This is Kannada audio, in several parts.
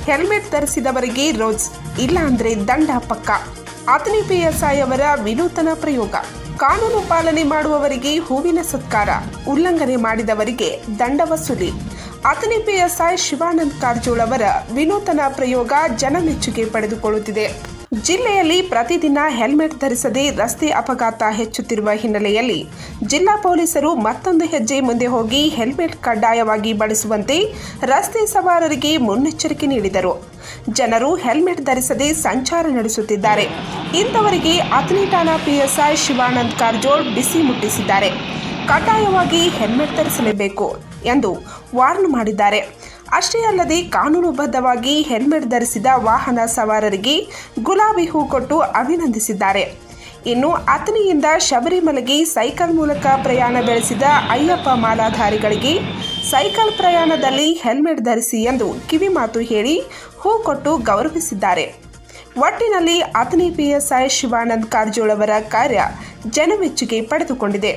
ಹೆಲ್ಮೆಟ್ ಧರಿಸಿದವರಿಗೆ ರೋಜ್, ಇಲ್ಲ ಅಂದ್ರೆ ದಂಡ ಪಕ್ಕ. ಅಥಣಿ ಪಿಎಸ್ಐ ಅವರ ವಿನೂತನ ಪ್ರಯೋಗ. ಕಾನೂನು ಪಾಲನೆ ಮಾಡುವವರಿಗೆ ಹೂವಿನ ಸತ್ಕಾರ, ಉಲ್ಲಂಘನೆ ಮಾಡಿದವರಿಗೆ ದಂಡ ವಸೂಲಿ. ಅಥಣಿ ಪಿಎಸ್ಐ ಶಿವಾನಂದ್ ಕಾರಜೋಳ ಅವರ ವಿನೂತನ ಪ್ರಯೋಗ ಜನಮೆಚ್ಚುಗೆ ಪಡೆದುಕೊಳ್ಳುತ್ತಿದೆ. ಜಿಲ್ಲೆಯಲ್ಲಿ ಪ್ರತಿದಿನ ಹೆಲ್ಮೆಟ್ ಧರಿಸದೆ ರಸ್ತೆ ಅಪಘಾತ ಹೆಚ್ಚುತ್ತಿರುವ ಹಿನ್ನೆಲೆಯಲ್ಲಿ ಜಿಲ್ಲಾ ಪೊಲೀಸರು ಮತ್ತೊಂದು ಹೆಜ್ಜೆ ಮುಂದೆ ಹೋಗಿ ಹೆಲ್ಮೆಟ್ ಕಡ್ಡಾಯವಾಗಿ ಬಳಸುವಂತೆ ರಸ್ತೆ ಸವಾರರಿಗೆ ಮುನ್ನೆಚ್ಚರಿಕೆ ನೀಡಿದರು. ಜನರು ಹೆಲ್ಮೆಟ್ ಧರಿಸದೆ ಸಂಚಾರ ನಡೆಸುತ್ತಿದ್ದಾರೆ. ಇಂಥವರಿಗೆ ಅಥಣಿ ಠಾಣಾ ಪಿಎಸ್ಐ ಶಿವಾನಂದ್ ಕಾರಜೋಳ್ ಬಿಸಿ ಮುಟ್ಟಿಸಿದ್ದಾರೆ. ಕಡ್ಡಾಯವಾಗಿ ಹೆಲ್ಮೆಟ್ ಧರಿಸಲೇಬೇಕು ಎಂದು ವಾರ್ನ್ ಮಾಡಿದ್ದಾರೆ. ಅಷ್ಟೇ ಅಲ್ಲದೆ ಕಾನೂನುಬದ್ಧವಾಗಿ ಹೆಲ್ಮೆಟ್ ಧರಿಸಿದ ವಾಹನ ಸವಾರರಿಗೆ ಗುಲಾಬಿ ಹೂ ಕೊಟ್ಟು ಅಭಿನಂದಿಸಿದ್ದಾರೆ. ಇನ್ನು ಅಥಣಿಯಿಂದ ಶಬರಿಮಲೆಗೆ ಸೈಕಲ್ ಮೂಲಕ ಪ್ರಯಾಣ ಬೆಳೆಸಿದ ಅಯ್ಯಪ್ಪ ಮಾಲಾಧಾರಿಗಳಿಗೆ ಸೈಕಲ್ ಪ್ರಯಾಣದಲ್ಲಿ ಹೆಲ್ಮೆಟ್ ಧರಿಸಿ ಎಂದು ಕಿವಿಮಾತು ಹೇಳಿ ಹೂ ಕೊಟ್ಟು ಗೌರವಿಸಿದ್ದಾರೆ. ಒಟ್ಟಿನಲ್ಲಿ ಅಥಣಿ ಪಿಎಸ್ಐ ಶಿವಾನಂದ್ ಕಾರಜೋಳ್ ಅವರ ಕಾರ್ಯ ಜನಮೆಚ್ಚುಗೆ ಪಡೆದುಕೊಂಡಿದೆ.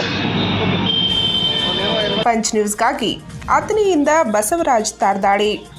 ಪಂಚ್ ನ್ಯೂಸ್ಗಾಗಿ ಅಥಣಿಯಿಂದ ಬಸವರಾಜ್ ತಾರ್ದಾಳಿ.